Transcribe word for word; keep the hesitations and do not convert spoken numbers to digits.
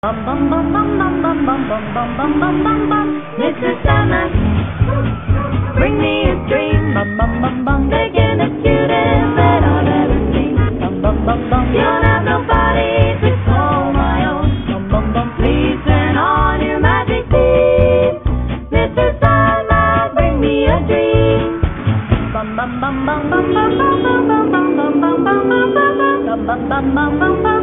Bum bum bum bum bum bum bum bum bum bum bum bum bum. Mister Sandman, bring me a dream. Bum bum bum bum. Taking the cutest that I've ever seen. Bum bum bum bum. You'll have nobody to call my own. Bum bum bum. Please turn on your magic beam. Mister Sandman, bring me a dream. Bum bum bum bum bum bum bum bum bum bum bum bum bum bum bum bum bum bum bum.